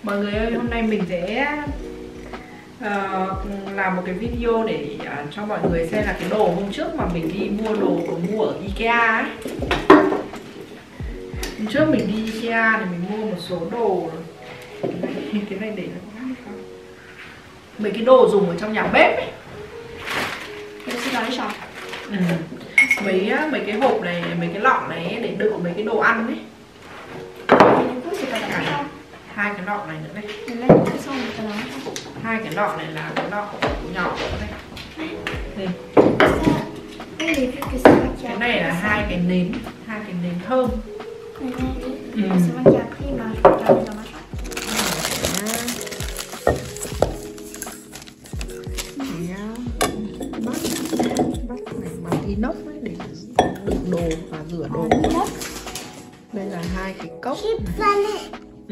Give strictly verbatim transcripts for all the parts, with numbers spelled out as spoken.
Mọi người ơi, hôm nay mình sẽ uh, làm một cái video để uh, cho mọi người xem là cái đồ hôm trước mà mình đi mua đồ mua ở IKEA ấy. Hôm trước mình đi IKEA thì mình mua một số đồ. Cái này để nó không? Mấy cái đồ dùng ở trong nhà bếp ấy. Ừ. Mấy mấy cái hộp này, mấy cái lọ này để đựng mấy cái đồ ăn ấy. Hai cái lọ này nữa đây. Hai cái lọ này là cái lọ nhỏ này. Đây. Cái này là hai cái nến, hai cái nến thơm. Ừ. Inox ấy, để đựng đồ và rửa đồ. Đây là hai cái cốc này. Ừ.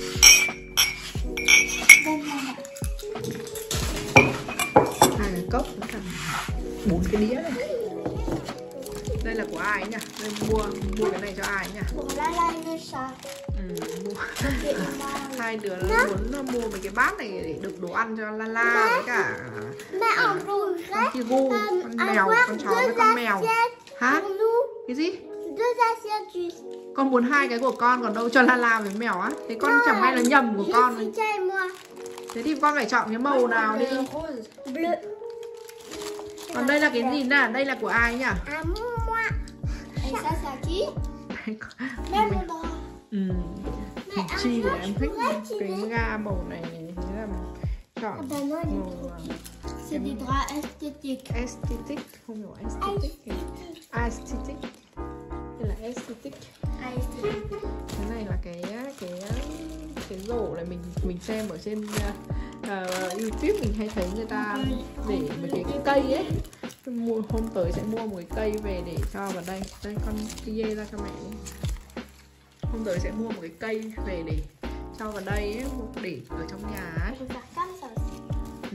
Hai cái cốc với cả bốn cái đĩa này. Đây là của ai nhỉ? Đây mua mua cái này cho ai nhỉ? Ừ, mua. Hai đứa muốn mua mấy cái bát này để đựng đồ ăn cho Lala với cả à, con Kigu, con mèo, con chó với con mèo. Hả? Cái gì? Con muốn hai cái của con còn đâu cho Lala với mèo á? Thế con chẳng may là nhầm của con rồi. Thế thì con phải chọn cái màu nào đi. Còn đây là cái gì nè? Đây là của ai nhỉ? Ừ. Chi để em thích cái ga màu này. Thế là chọn màu aesthetic, không hiểu aesthetic. Aesthetic. Đây là aesthetic. Cái này là cái cái cái rổ này mình mình xem ở trên uh, YouTube mình hay thấy người ta để mấy cái, cái cây ấy. Mua hôm tới sẽ mua một cái cây về để cho vào đây. Đây con kia ra cho mẹ đi. Hôm tới sẽ mua một cái cây về để cho vào đây ấy, để ở trong nhà ấy. Ừ.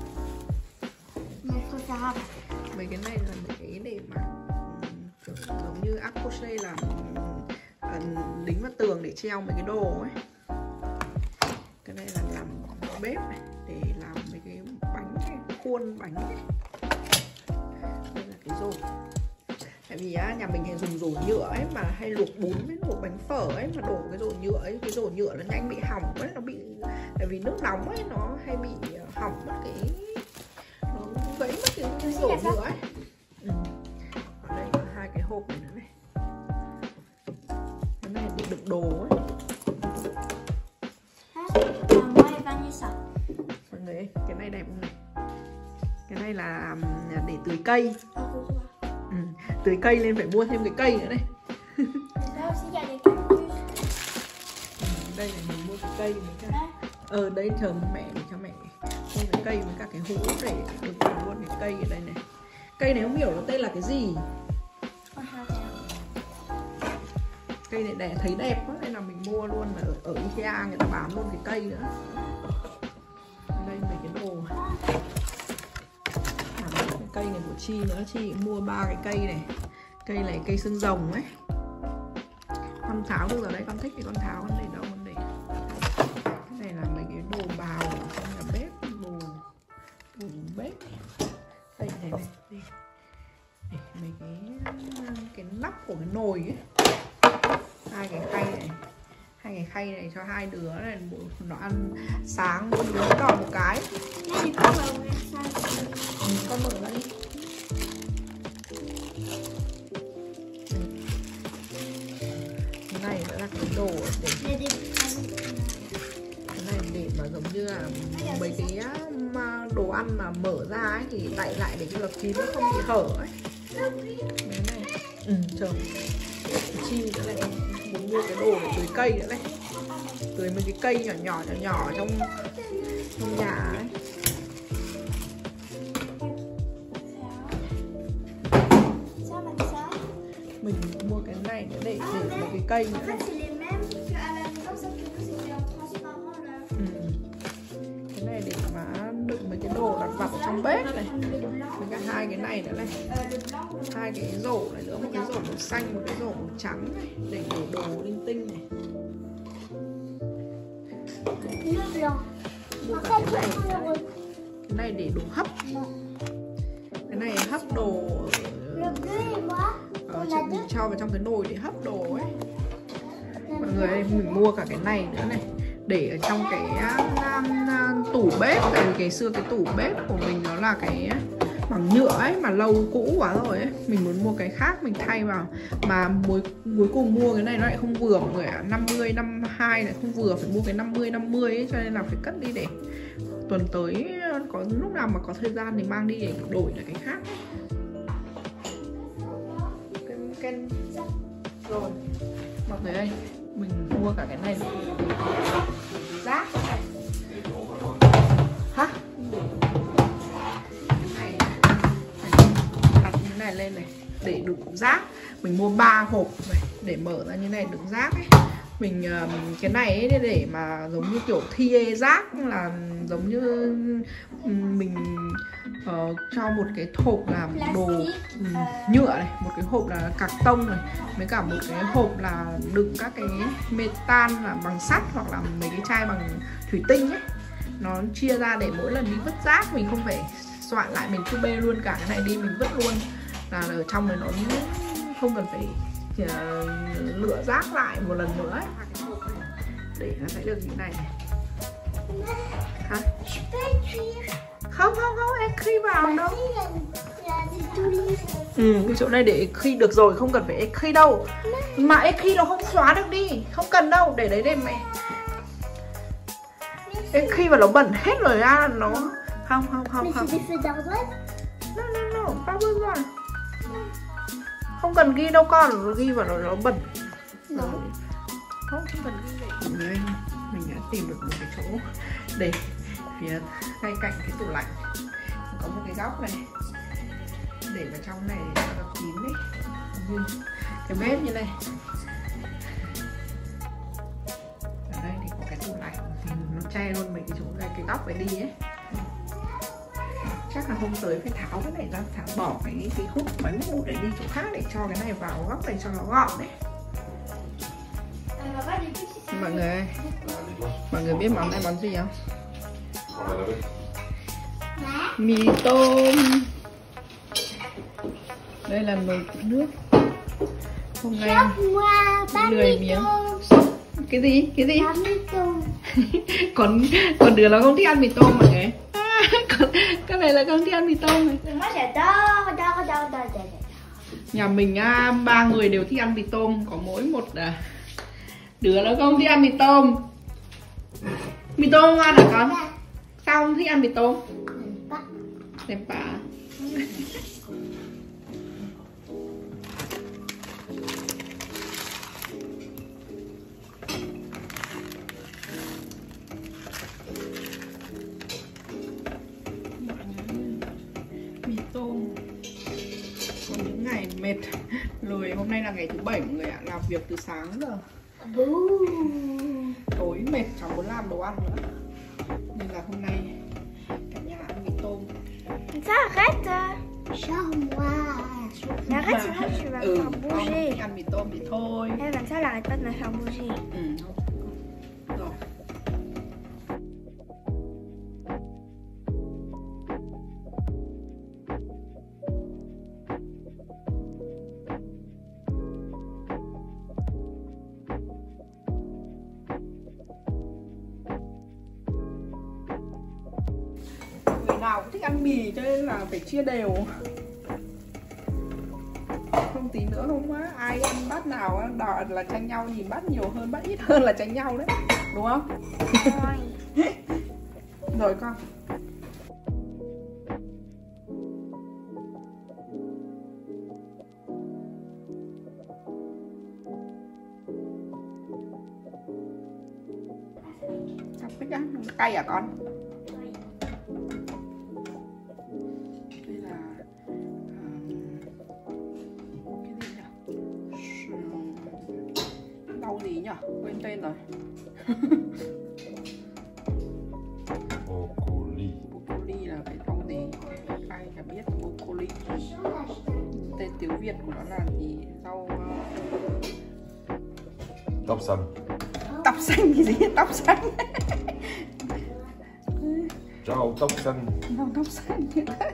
Mấy cái này là mấy cái để mà kiểu giống như arc-en-ciel là uh, đính vào tường để treo mấy cái đồ ấy. Cái này là làm bếp này, để làm mấy cái bánh này, khuôn bánh ấy. Đây là cái rổ. Tại vì á, nhà mình hay dùng rổ nhựa ấy mà hay luộc bún với luộc bánh phở ấy mà đổ cái rổ nhựa ấy, cái rổ nhựa nó nhanh bị hỏng ấy, nó bị tại vì nước nóng ấy nó hay bị hỏng mất cái nó gãy mất cái, cái rổ nhựa ấy. Ừ. Ở đây có hai cái hộp này nữa này. Cái này để đựng đồ ấy. Mọi người ơi, cái này đẹp không này? Cái này là để tưới cây. Ừ, tưới cây lên phải mua thêm cái cây nữa này. Ừ, đây là mình mua cái cây với cả ờ đây chờ mẹ để cho mẹ mua cái cây với cả cái hũ để được luôn cái cây ở đây này. Cây này không hiểu nó tên là cái gì. Cây này để thấy đẹp quá nên là mình mua luôn, ở ở IKEA người ta bán luôn cái cây nữa. Đây mấy cái đồ. Cây này của Chi nữa, Chi mua ba cái cây này. Cây này cây xương rồng ấy. Con tháo được rồi đấy, con thích thì con tháo, con để đâu con để. Cái này là mấy cái đồ bào ở trong nhà bếp, đồ đồ bếp. Đây này này, đây. Để mấy cái cái nắp của cái nồi ấy. Hai cái khay này. Hai cái khay này cho hai đứa này, nó ăn sáng mỗi đứa đòi một cái. Ừ, con mở ra đi. Cái này nữa là cái đồ để cái này để mà giống như là mấy cái đồ ăn mà mở ra ấy thì đậy lại để cho lọc kín nó không bị hở ấy. Cái này ừ, chờ Chi nữa này muốn mua cái đồ để tưới cây nữa này, tưới mấy cái cây nhỏ nhỏ nhỏ nhỏ trong trong nhà ấy. Mình mua cái này nữa để để một cái cây nữa này. Ừ. Cái này để mà đựng mấy cái đồ đặt vặt ở trong bếp này. Với cả hai cái này nữa này. Hai cái rổ này nữa, một cái rổ màu xanh, một cái rổ màu trắng này, để để đồ linh tinh này. Mua cả cái này. Cái này để đồ hấp. Cái này hấp đồ ờ, mình cho vào trong cái nồi để hấp đồ ấy. Mọi người ơi, mình mua cả cái này nữa này, để ở trong cái uh, uh, tủ bếp. Tại vì ngày xưa cái tủ bếp của mình nó là cái bằng nhựa ấy, mà lâu cũ quá rồi ấy. Mình muốn mua cái khác mình thay vào. Mà cuối, cuối cùng mua cái này nó lại không vừa mọi người ạ. năm mươi, năm mươi hai lại không vừa, phải mua cái năm mươi, năm mươi ấy. Cho nên là phải cất đi để tuần tới có lúc nào mà có thời gian thì mang đi để đổi lại cái khác. Cái, cái... Rồi mọi người ơi, mình mua cả cái này rác hả? Cái này đặt như này lên này để đựng rác. Mình mua ba hộp này để mở ra như này đựng rác ấy. Mình cái này ấy, để mà giống như kiểu thi rác, là giống như mình uh, cho một cái hộp là đồ um, nhựa này, một cái hộp là cạc tông này, với cả một cái hộp là đựng các cái metan là bằng sắt, hoặc là mấy cái chai bằng thủy tinh ấy. Nó chia ra để mỗi lần đi vứt rác mình không phải soạn lại, mình cứ bê luôn cả cái này đi mình vứt luôn, là ở trong này nó không cần phải uh, lựa rác lại một lần nữa ấy. Để nó sẽ được như này này. Hả? Không không không, em khi vào đâu. Ừ, cái chỗ này để khi được rồi, không cần phải khi đâu. Mà khi nó không xóa được đi, không cần đâu, để đấy để mẹ. Khi mà nó bẩn hết rồi ra nó không không không không. No no no, bao nhiêu rồi. Không cần ghi đâu con, ghi vào nó nó bẩn. Rồi. Không, không cần ghi vậy. Mình, mình đã tìm được một cái chỗ để phía ngay cạnh cái tủ lạnh có một cái góc này để vào trong này cho nó kín đấy, như cái bếp như này. Ở đây thì có cái tủ lạnh thì nó che luôn mấy cái chỗ này, cái góc phải đi ấy. Chắc là hôm tới phải tháo cái này ra, tháo bỏ cái cái hút bánh mút để đi chỗ khác để cho cái này vào góc này cho nó gọn đấy. Mọi người ơi, mọi người biết món này món gì không? Mì tôm. Đây là nồi nước. Hôm nay lười miếng. Cái gì? Cái gì? còn còn đứa nó không thích ăn mì tôm mọi người. Còn cái này là không thích ăn mì tôm này. Nhà mình à, ba người đều thích ăn mì tôm, có mỗi một à, đứa nó không thích ăn mì tôm. Mì tôm không ăn hả con? Sao không thích ăn mì tôm? Đẹp bả. Mì tôm. Có những ngày mệt lười, hôm nay là ngày thứ bảy mọi người ạ, làm việc từ sáng giờ. Tối mệt chẳng muốn làm đồ ăn nữa, nên là hôm nay cả nhà ăn mì tôm. Ça arrête. Mais arrête sinon tu vas Ừ, faire bouger. không ăn mì tôm thì thôi. Elle comme ça elle arrête pas de me faire bouger. Ừ, không. Rồi. Người nào cũng thích ăn mì cho nên là phải chia đều. Không tí nữa không á, ai ăn bát nào á, đòi là tranh nhau, nhìn bát nhiều hơn bát ít hơn là tranh nhau đấy, đúng không? Rồi con. Chọc thích á, cay à con? Đây là rau gì nhỉ? Quên tên rồi. Broccoli. Broccoli là cái rau gì? Ai chả biết broccoli. Tên tiếng Việt của nó là gì? Rau Rau xanh. tóc xanh cái gì? Tóc xanh. Rau tóc xanh. Rau tóc xanh.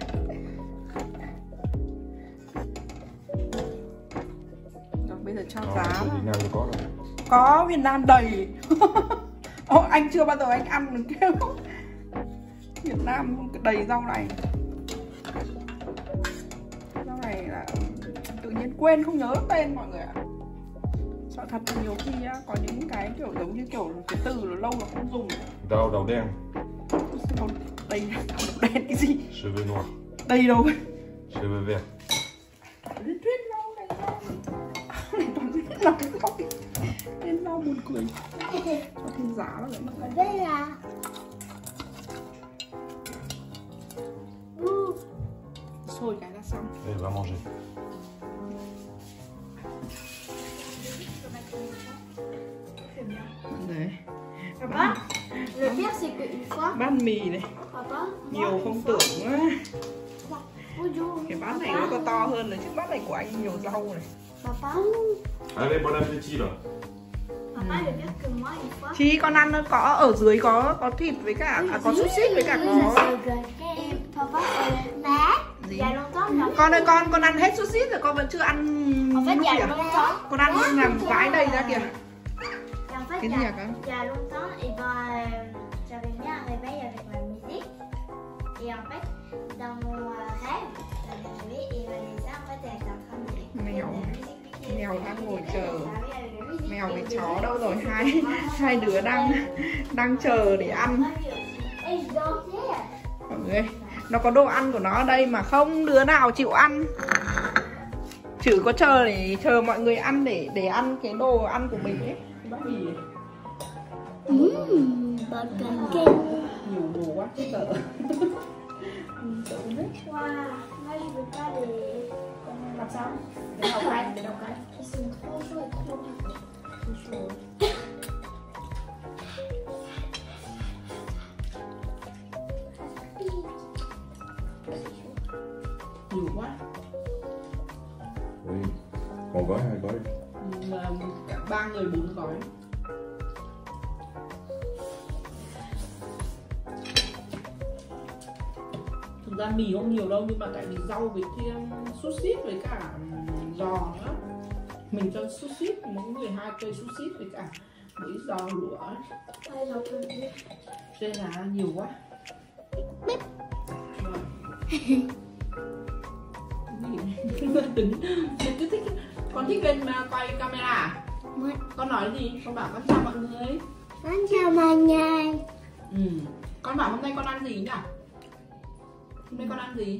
Rồi bây giờ cho Ờ, giá ở vào. Việt Nam có đâu. Có, Việt Nam đầy. Ô, anh chưa bao giờ anh ăn được kêu. Việt Nam đầy rau này. Rau này là tự nhiên quên không nhớ tên mọi người ạ. Sợ thật là nhiều khi á, có những cái kiểu giống như kiểu cái từ là lâu là không dùng. Rau đầu đen. Đâu, đây đầu đen cái gì? Cheveux noir. Đây đâu? Cheveux vert. Tuyết rau này rau. Này toàn tuyết rau không. Tên rau buồn cười. Cho thêm giá vào đấy mọi người. Đây là Xôi cái là xong. Et va manger. Đấy. Papa, le pire c'est qu'une fois, Bát mì này. papa, Nhiều không tưởng quá. bonjour. Cái bát này nó có to hơn rồi chứ bát này của anh nhiều rau này. Papa, Allez, bon appétit là. papa, le pire que moi une fois. Chị con ăn nó có ở dưới có có thịt với cả à, có sốt xít với cả có Et papa, euh, il y a longtemps, j'ai con ơi con con ăn hết sốt xít rồi con vẫn chưa ăn En fait, lúc il y a kìa. longtemps. Con ăn làm vãi đầy ra kìa. Et en fait, Cái il y, gì a, hả con? il y a longtemps, et ben, euh, j'avais mis un réveil avec ma musique. Et en fait, dans mon euh, rêve, j'avais rêvé et Vanessa, en fait, elle était en train de écouter Mèo. de la musique. Et Mèo elle đang était ngồi avec chờ. la musique. Mèo với Et chó au đâu début, rồi? c'était Hai vraiment hai đứa đang đang chờ để ăn. Et je dansais. Mọi người, nó có đồ ăn của nó ở đây mà không đứa nào chịu ăn. Chỉ có chờ để chờ mọi người ăn để để ăn cái đồ ăn của mình ấy. Cái bát mì này. Mmh, bột canh canh. Nhiều đồ quá chết sợ. Wow, moi je veux pas les... Làm sao? Để đọc canh, để đọc canh. Ils sont trop chauds et trop bien. Nhiều quá. Oui. Một gói, hai gói. Là cả ba người bốn gói. Thực ra mì không nhiều đâu nhưng mà tại vì rau với kia sốt xít với cả giò nữa. Mình cho sốt xít mỗi người hai cây sốt xít với cả mấy giò lửa ấy. Ouais, j'en peux plus. Cho nên là nhiều quá. Rồi. Tính cứ thích. Con thích lên mà quay camera à? Ouais. Con nói gì? Con bảo con chào mọi người. Con chào mọi người. Ừ. Con bảo hôm nay con ăn gì nhỉ? Hôm nay con ăn gì?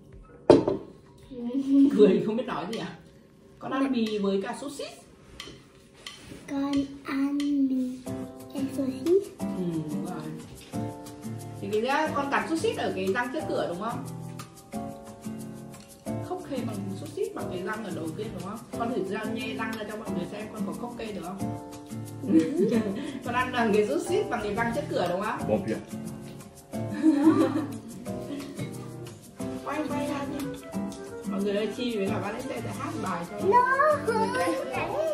Cười không biết nói gì à? Con ăn mì với cả sốt xít. Con ăn mì cái sốt xít. Ừ đúng rồi. Thì cái ra con cắn sốt xít ở cái răng trước cửa đúng không? Khóc khê bằng sốt xít bằng cái răng ở đầu tiên đúng không? Con thử ra nhe răng ra cho mọi người xem con có khóc khê được không? Con ăn bằng cái sốt xít bằng cái răng trước cửa đúng không? Bon pied. Quay quay ra đi. Mọi người ơi, Chi với cả bạn ấy sẽ hát bài cho No. mọi người xem.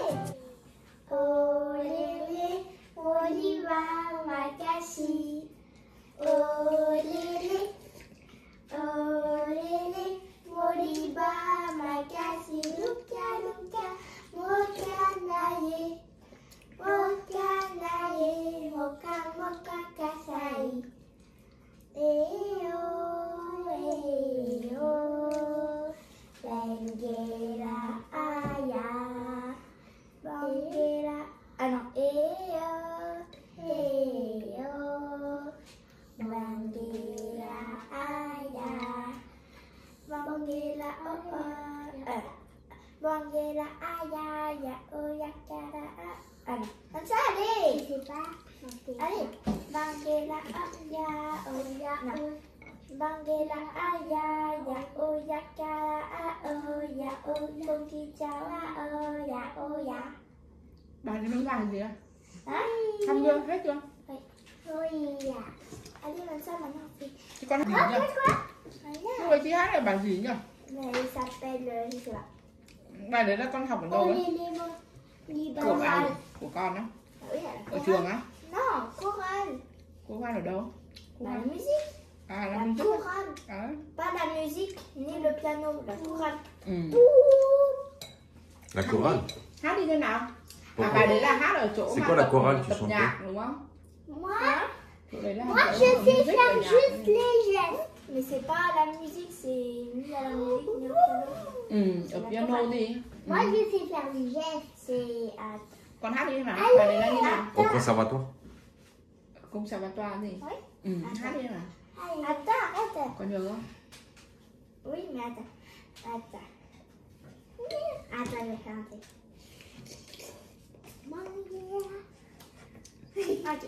Olele, oliva, makasi. Olele, olele, oliva, makasi. Luka, luka, mokanaye. Mokanaye, moka, moka, kasai. Eo, eo, Bengera aya, Bengera, ah non, eo, eo, Bengera aya, Bengera oh oh, eh, Bengera aya, ya oh ya cara, ah non, làm sao đi? Je sais pas. Allez, Bengera aya, oh ya oh. Bangela aya ya o ya ka a o ya o con ki chào a o ya o ya. Bài này nó dài gì à? Hả? Xong chưa? Hết chưa? Ôi ya. Anh đi làm sao mà nó học gì? Chị con hát gì Hết nhỉ? hết quá. Lúc đấy chị hát là bài gì nhỉ? Này s'appelle je sais pas. Bài đấy là con học ở đâu ấy? Olele mo. Li Của ba ai? Của con á? à. Oui, à la Ở chorale. trường á? Non, chorale. Cô Hoan ở đâu? Cô La Hoan. musique. À, La làm chorale. À. Pas la musique, ni le piano, la chorale. Ừ. La chorale. Hát đi thế nào? Pourquoi? À, bài đấy là hát ở chỗ C'est mà quoi la tập, chorale tu tập chantes? nhạc đúng không? Moi, Chỗ đấy là moi chỗ je mà sais music faire ở nhạc. juste les gestes. Mais c'est pas la musique, c'est ni à la musique, ni au piano. Ừ, ở piano đi. Moi je sais faire les gestes, c'est à... Con hát đi thế nào? Bài đấy là như nào? Au conservatoire. Conservatoire gì? Oui. Ừ, hát đi thế nào? Attends, arrête. Có nhớ không? Oui, mais attends. Attends. Attends, je vais faire un truc. Ok.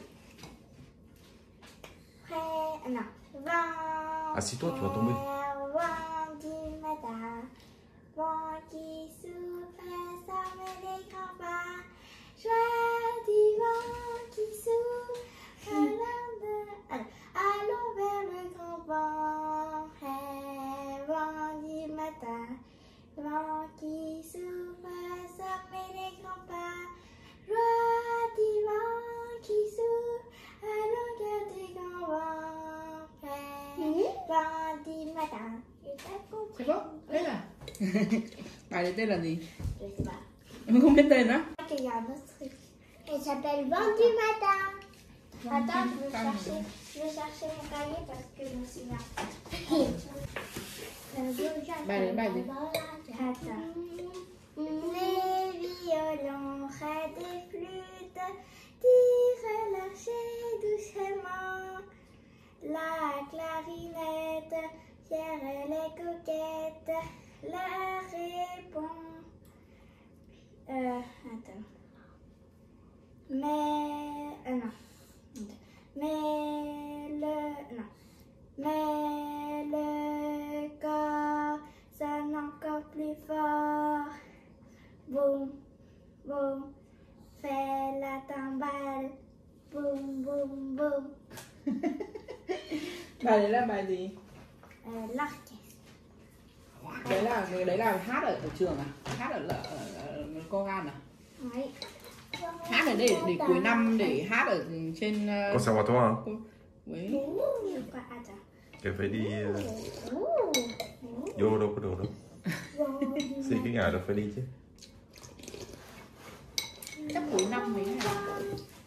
Prêt? Non. Vent. Assis-toi, tu vas tomber. Vent du matin. Vent qui souffle, somme les grands pas. Joie du vent qui souffle. Allons, allons vers le grand vent. Hey, vent du matin. Vent qui souffle, somme les grands pas. Joie du vent qui souffle à longueur du grand vent. Hey, vent du matin. C'est bon? Đấy là bài đấy tên là gì? Je sais pas. Em không biết tên á? Il y a un autre truc. Il s'appelle Vent du matin. Attends, je vais chercher, je vais chercher mon cahier parce que je me souviens. Bài đấy bài gì? Attends. Les violons, raies des flûtes, tirent l'archer doucement. La clarinette, fière elle est coquette, la répond. Euh, attends. Mais, euh, non. Mais le, non. Mais le corps sonne encore plus fort. Boum, boum, fait la timbale. Boum, boum, boum. Bài đấy là bài gì? Euh, L'orchestre. Đấy là đấy là hát ở, ở trường à? Hát ở, ở, ở Công an à? Oui. Hát ở đây để cuối năm để hát ở trên uh, Conservatoire, hein. oui. C'est quoi? Attends. Qu'elle fait đi uh, Ouh. vô đâu có đồ đâu. Xí cái ngày đâu phải đi chứ. Chắc cuối năm mấy ngày.